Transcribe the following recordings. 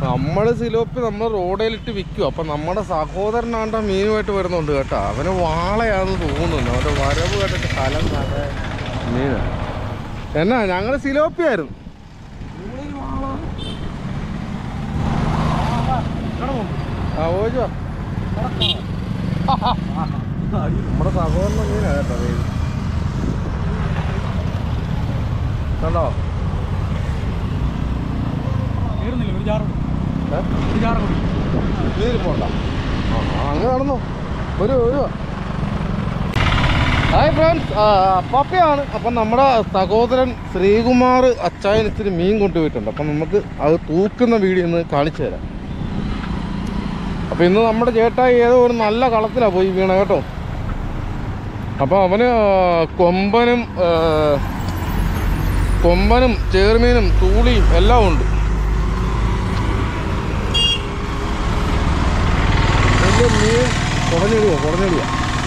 നമ്മൾ സിലോപ്പി നമ്മൾ റോഡിലിട്ട് വിൽക്കും. അപ്പം നമ്മുടെ സഹോദരനാണ്ട മീനുമായിട്ട് വരുന്നുണ്ട് കേട്ടോ. അവന് വാളയാണെന്ന് തോന്നുന്നു. അവൻ്റെ വരവ് കേട്ടിട്ട് സ്ഥലം മീന എന്നാ ഞങ്ങൾ സിലോപ്പിയായിരുന്നു. ആ ഓജോ നമ്മുടെ സഹോദരൻ മീനാ കേട്ടോ. കണ്ടോ നീര് പോണ്ട. അങ്ങ് നടന്നു ഒരു ഹായ് ഫ്രണ്ട്സ്, പപ്പയാണ്. അപ്പം നമ്മുടെ സഹോദരൻ ശ്രീകുമാർ അച്ചായൻ ഇച്ചിരി മീൻ കൊണ്ടുപോയിട്ടുണ്ട്. അപ്പം നമുക്ക് അത് തൂക്കുന്ന വീഡിയോ ഒന്ന് കാണിച്ചു തരാം. അപ്പം ഇന്ന് നമ്മുടെ ചേട്ടായി ഏതോ ഒരു നല്ല കളത്തിലാണ് പോയി വീണ കേട്ടോ. അപ്പം അവന് കൊമ്പനും ചേർമീനും തൂളിയും എല്ലാം ഉണ്ട്. മീൻ കുടഞ്ഞിടുക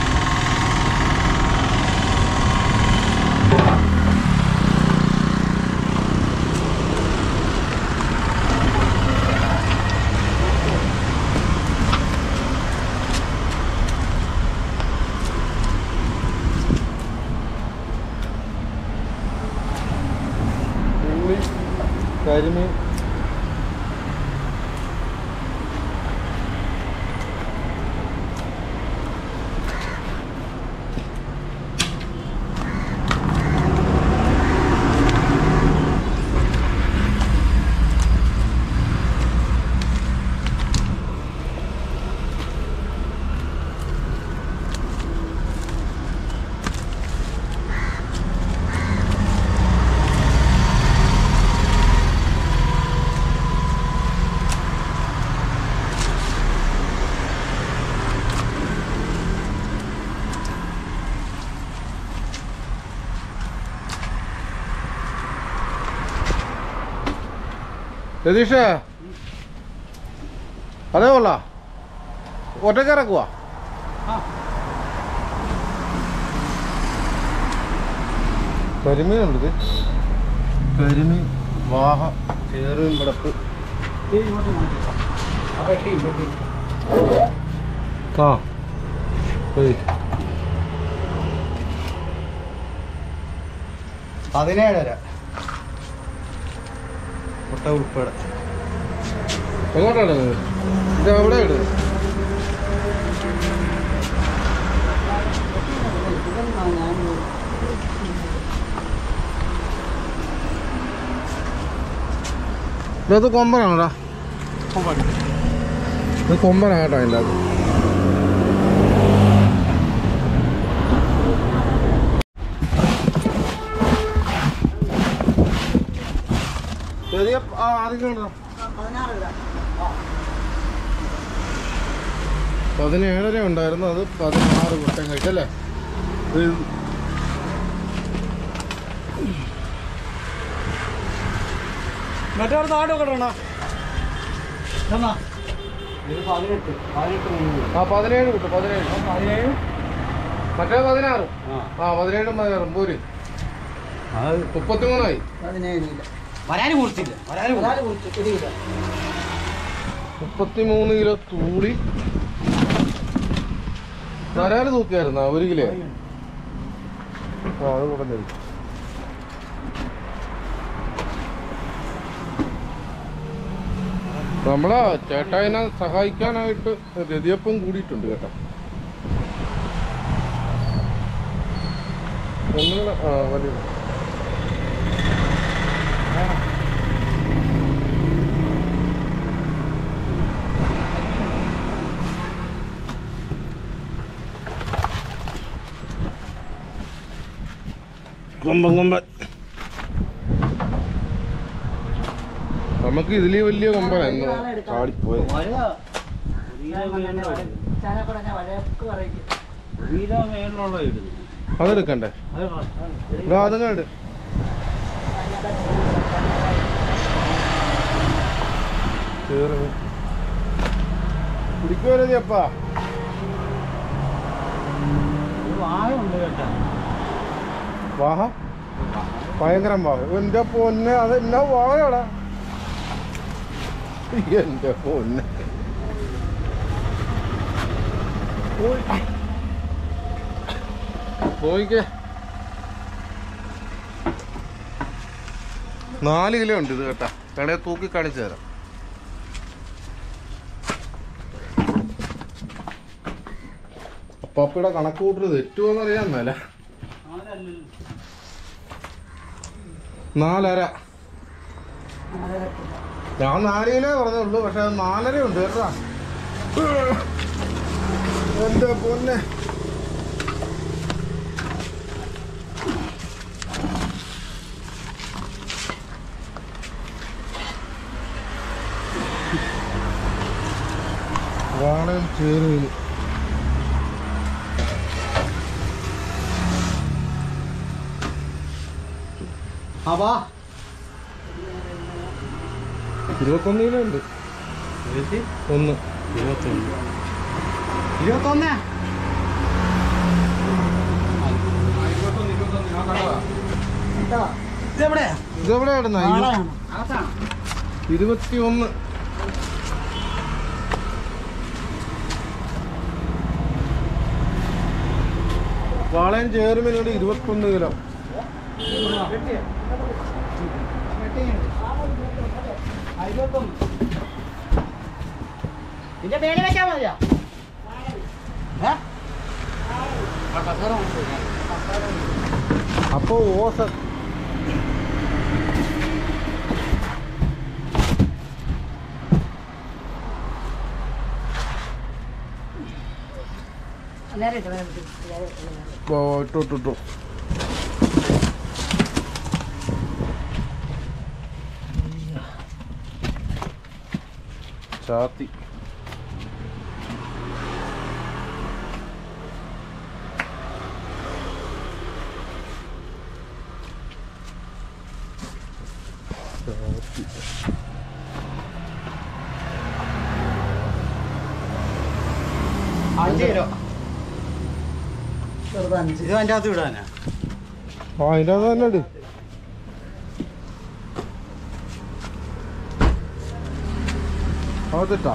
കരിമീൻ രതീഷേ അതേ ഉള്ള ഒറ്റയ്ക്ക് ഇറക്കുവാ. കരിമീനുണ്ട്. ഇത് കരിമീൻ, വാഹ, ചേറും വിടപ്പ്. ആ 17 മുട്ട ഉൾപ്പെടെ. എങ്ങോട്ടാണ് ഇത്? എവിടെ ഇട്? ഇത് കൊമ്പനാണോടാ? ഇത് കൊമ്പനാ കേട്ടോ. അതിൻ്റെ അത് ചെറിയ ആദ്യം 17 ഉണ്ടായിരുന്നു. അത് 16 കുട്ടം കഴിച്ചല്ലേ. മറ്റേ നാടൊക്കെ ഇടണോ? 17 കുട്ടം. 17 മറ്റേ 16. 17 16 പോര് 33ആയി. 33 കിലോ തൂളി. വരാല് തൂക്കിയായിരുന്ന 1 കിലോ. അത് കുറഞ്ഞത്. നമ്മളെ ചേട്ടായിനെ സഹായിക്കാനായിട്ട് രതിയപ്പം കൂടിയിട്ടുണ്ട് കേട്ടോ. ഒന്നുകൂടെ വലിയ കൊമ്പൻ. നമുക്ക് ഇതില് വലിയ കൊമ്പനായിരുന്നു ചാടിപ്പോയത്. അതെടുക്കണ്ടേ? അതങ്ങാണ്ട് പിടിക്കുവല്ലേ അപ്പാ? വാഹ ഭയങ്കരം വാഹ. എന്റെ പൊന്നെ, അത് എന്നാ വാഹയാടാ. എന്റെ പൊന്നെ പോയിക്കേ 4 കിലോ ഉണ്ട് ഇത് കേട്ടാ. കടയെ തൂക്കി കാണിച്ചു തരാം. അപ്പാപ്പിയുടെ കണക്ക് കൂട്ടൽ തെറ്റുമോന്ന് അറിയാൻ മേല. 4.5. ഞാൻ 4 കിലോ പറഞ്ഞുള്ളൂ, പക്ഷെ 4.5 ഉണ്ട് കേട്ടാ. എന്റെ പൊന്നെ വാളയും ചേരുവ. അവാ 21 കിലോ ഉണ്ട്. 21 ഇതെവിടെയായിരുന്നു? 21. വാളയും ചേരുമീനുണ്ട് 21 കിലോ. ഇതിന്റെ പേര് വെച്ചാ മതിയോ? അപ്പൊ ഓസ ഇട്ടു. ചാത്തി ഇത് അതിൻ്റെ അകത്ത് വിടാനാ? അതിൻ്റെ അത് തന്നെ ഇട്. അതിട്ടാ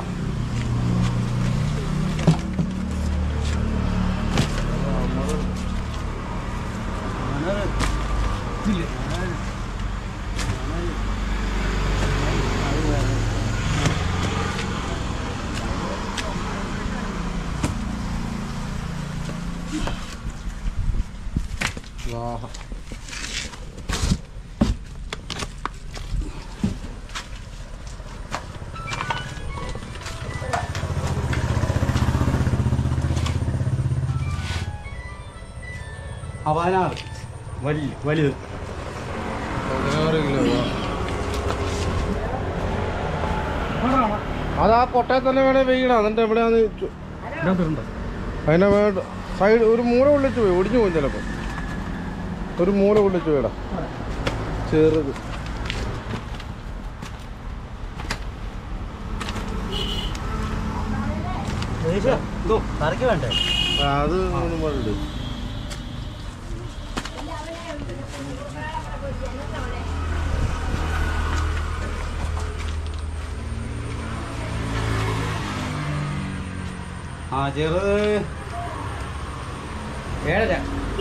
അവനാറ് വലുത് 16 കിലോ. അത് ആ കൊട്ടയിൽ തന്നെ വേണേ വെയ്യണം. എന്നിട്ട് എവിടെയാന്ന് അതിനെ വേണ്ട സൈഡ് ഒരു മൂല കൊള്ളിച്ച് പോയി ഒടിഞ്ഞു പോകും ചിലപ്പോൾ. ഒരു മൂല കൊള്ളിച്ച് പോയിടാ ചെറുത്. കറിക്ക് വേണ്ടേ? അത് ഉണ്ട്. ചെറുത് 7.5.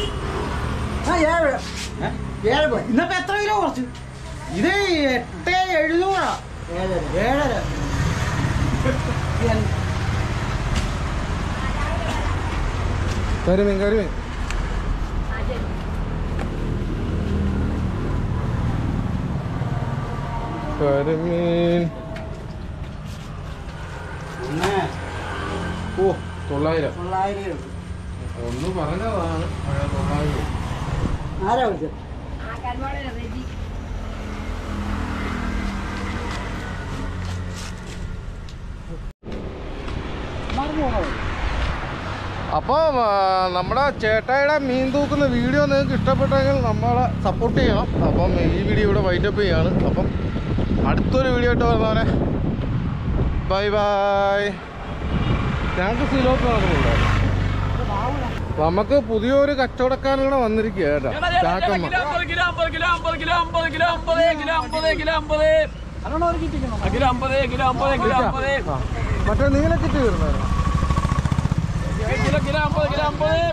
ഇന്നപ്പോ എത്ര കിലോ കുറച്ച്? ഇത് 8,700. 7.5. കരിമീൻ കരിമീൻ കരിമീൻ. ഓ 900. ഒന്ന് പറഞ്ഞതാണ് 900. ആരാ വിളിച്ചത്? അപ്പോൾ നമ്മുടെ ചേട്ടായിയുടെ മീൻ തൂക്കുന്ന വീഡിയോ നിങ്ങൾക്ക് ഇഷ്ടപ്പെട്ടെങ്കിൽ നമ്മളെ സപ്പോർട്ട് ചെയ്യണം. അപ്പം ഈ വീഡിയോ ഇവിടെ വൈൻഡപ്പ് ചെയ്യാണ്. അപ്പം അടുത്തൊരു വീഡിയോ ആയിട്ട് വരുന്നവരെ ബൈ ബൈ. ഞങ്ങൾക്ക് സിലോട്ട് നടക്കുന്നുണ്ടോ? നമുക്ക് പുതിയൊരു കച്ചവടക്കാരൻ കൂടെ വന്നിരിക്കുക കേട്ടോ. ചാക്കമ്മ കിലോ 50 കിലോ 50 കിലോ 50 മറ്റേ നീല കിറ്റ് വരുന്നത് കിലോ 50 കിലോ 50